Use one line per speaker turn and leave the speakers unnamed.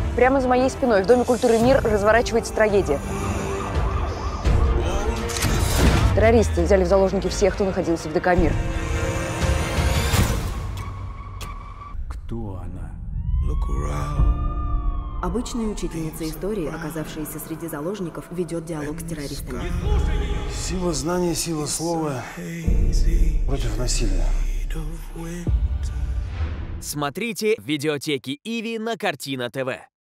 Прямо за моей спиной в Доме культуры «Мир» разворачивается трагедия. Террористы взяли в заложники всех, кто находился в ДК «Мир».
Кто она?
Обычная учительница истории, оказавшаяся среди заложников, ведет диалог с террористами.
Сила знания, сила слова против насилия.
Смотрите в видеотеке Иви на Картина ТВ.